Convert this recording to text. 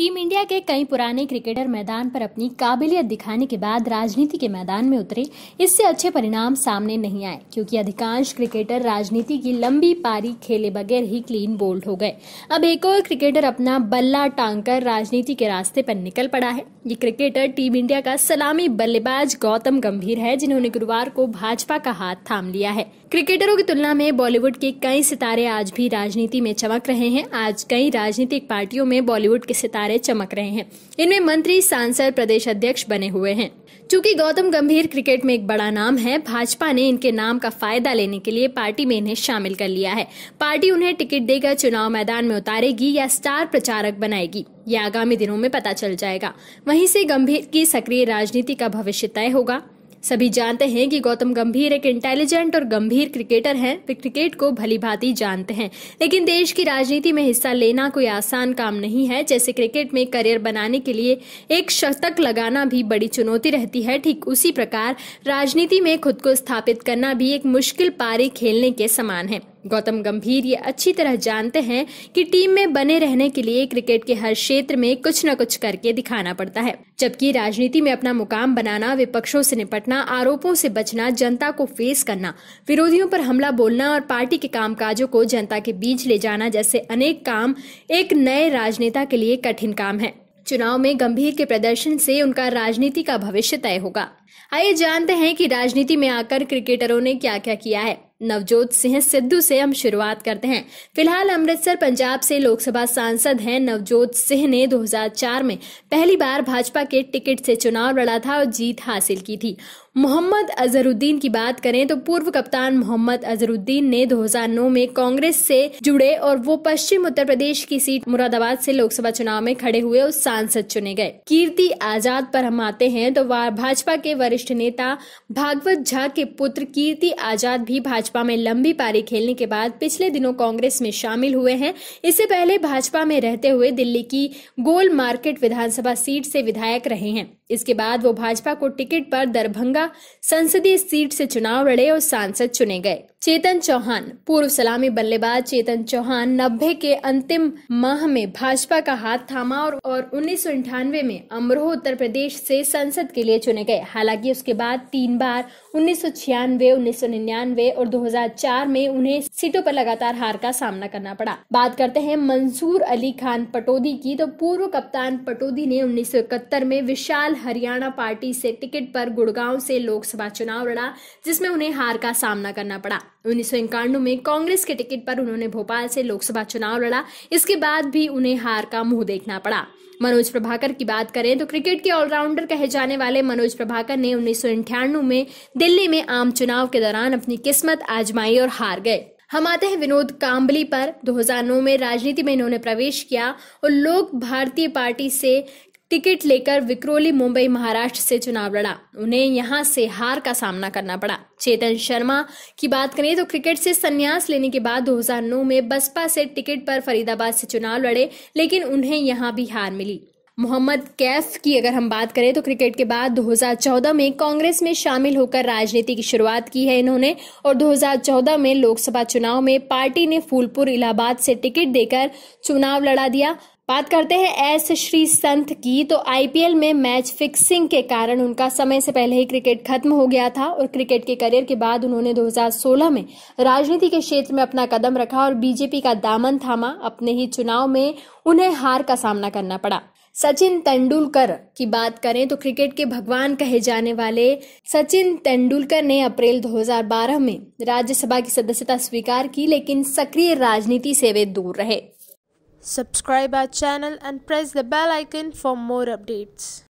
Team India के कई पुराने क्रिकेटर मैदान पर अपनी काबिलियत दिखाने के बाद राजनीति के मैदान में उतरे। इससे अच्छे परिणाम सामने नहीं आए क्योंकि अधिकांश क्रिकेटर राजनीति की लंबी पारी खेले बगैर ही क्लीन बोल्ड हो गए। अब एक और क्रिकेटर अपना बल्ला टांगकर राजनीति के रास्ते पर निकल पड़ा है। ये क्रिकेटर टीम इंडिया का सलामी बल्लेबाज गौतम गंभीर है, जिन्होंने गुरुवार को भाजपा का हाथ थाम लिया है। क्रिकेटरों की तुलना में बॉलीवुड के कई सितारे आज भी राजनीति में चमक रहे हैं। आज कई राजनीतिक पार्टियों में बॉलीवुड के सितारे चमक रहे हैं। इनमें मंत्री, सांसद, प्रदेश अध्यक्ष बने हुए हैं। चूंकि गौतम गंभीर क्रिकेट में एक बड़ा नाम है, भाजपा ने इनके नाम का फायदा लेने के लिए पार्टी में इन्हें शामिल कर लिया है। पार्टी उन्हें टिकट देकर चुनाव मैदान में उतारेगी या स्टार प्रचारक बनाएगी, यह आगामी दिनों में पता चल जाएगा। वहीं से गंभीर की सक्रिय राजनीति का भविष्य तय होगा। सभी जानते हैं कि गौतम गंभीर एक इंटेलिजेंट और गंभीर क्रिकेटर हैं। वे क्रिकेट को भली भांति जानते हैं, लेकिन देश की राजनीति में हिस्सा लेना कोई आसान काम नहीं है। जैसे क्रिकेट में करियर बनाने के लिए एक शतक लगाना भी बड़ी चुनौती रहती है, ठीक उसी प्रकार राजनीति में खुद को स्थापित करना भी एक मुश्किल पारी खेलने के समान है। गौतम गंभीर ये अच्छी तरह जानते हैं कि टीम में बने रहने के लिए क्रिकेट के हर क्षेत्र में कुछ न कुछ करके दिखाना पड़ता है, जबकि राजनीति में अपना मुकाम बनाना, विपक्षों से निपटना, आरोपों से बचना, जनता को फेस करना, विरोधियों पर हमला बोलना और पार्टी के कामकाजों को जनता के बीच ले जाना जैसे अनेक काम एक नए राजनेता के लिए कठिन काम है। चुनाव में गंभीर के प्रदर्शन से उनका राजनीति का भविष्य तय होगा। आइए जानते हैं कि राजनीति में आकर क्रिकेटरों ने क्या क्या किया है। नवजोत सिंह सिद्धू से हम शुरुआत करते हैं। फिलहाल अमृतसर, पंजाब से लोकसभा सांसद हैं। नवजोत सिंह ने 2004 में पहली बार भाजपा के टिकट से चुनाव लड़ा था और जीत हासिल की थी। मोहम्मद अजहरुद्दीन की बात करें तो पूर्व कप्तान मोहम्मद अजहरुद्दीन ने 2009 में कांग्रेस से जुड़े और वो पश्चिम उत्तर प्रदेश की सीट मुरादाबाद से लोकसभा चुनाव में खड़े हुए और सांसद चुने गए। कीर्ति आजाद पर हम आते हैं तो भाजपा के वरिष्ठ नेता भागवत झा के पुत्र कीर्ति आजाद भी भाजपा में लंबी पारी खेलने के बाद पिछले दिनों कांग्रेस में शामिल हुए हैं। इससे पहले भाजपा में रहते हुए दिल्ली की गोल मार्केट विधानसभा सीट से विधायक रहे हैं। इसके बाद वो भाजपा को टिकट पर दरभंगा संसदीय सीट से चुनाव लड़े और सांसद चुने गए। चेतन चौहान, पूर्व सलामी बल्लेबाज चेतन चौहान 90 के अंतिम माह में भाजपा का हाथ थामा और 1998 में अमरोह उत्तर प्रदेश से संसद के लिए चुने गए। हालांकि उसके बाद 3 बार 1996, 1999 और 2004 में उन्हें सीटों पर लगातार हार का सामना करना पड़ा। बात करते हैं मंसूर अली खान पटौदी की, तो पूर्व कप्तान पटौदी ने 1971 में विशाल हरियाणा पार्टी से टिकट पर गुड़गांव से लोकसभा चुनाव लड़ा, जिसमें उन्हें हार का सामना करना पड़ा। 1991 में कांग्रेस के टिकट पर उन्होंने भोपाल से लोकसभा चुनाव लड़ा। इसके बाद भी उन्हें हार का मुंह देखना पड़ा। मनोज प्रभाकर की बात करें तो क्रिकेट के ऑलराउंडर कहे जाने वाले मनोज प्रभाकर ने 1998 में दिल्ली में आम चुनाव के दौरान अपनी किस्मत आजमाई और हार गए। हम आते हैं विनोद कांबली पर। 2009 में राजनीति में इन्होंने प्रवेश किया और लोक भारतीय पार्टी से टिकट लेकर विक्रोली, मुंबई, महाराष्ट्र से चुनाव लड़ा। उन्हें यहां से हार का सामना करना पड़ा। चेतन शर्मा की बात करें तो क्रिकेट से संन्यास लेने के बाद 2009 में बसपा से टिकट पर फरीदाबाद से चुनाव लड़े, लेकिन उन्हें यहां भी हार मिली। मोहम्मद कैफ की अगर हम बात करें तो क्रिकेट के बाद 2014 में कांग्रेस में शामिल होकर राजनीति की शुरुआत की है इन्होंने, और 2014 में लोकसभा चुनाव में पार्टी ने फूलपुर, इलाहाबाद से टिकट देकर चुनाव लड़ा दिया। बात करते हैं एस श्री संत की, तो आईपीएल में मैच फिक्सिंग के कारण उनका समय से पहले ही क्रिकेट खत्म हो गया था और क्रिकेट के करियर के बाद उन्होंने 2016 में राजनीति के क्षेत्र में अपना कदम रखा और बीजेपी का दामन थामा। अपने ही चुनाव में उन्हें हार का सामना करना पड़ा। सचिन तेंदुलकर की बात करें तो क्रिकेट के भगवान कहे जाने वाले सचिन तेंदुलकर ने अप्रैल 2012 में राज्यसभा की सदस्यता स्वीकार की, लेकिन सक्रिय राजनीति से वे दूर रहे। Subscribe our channel and press the bell icon for more updates.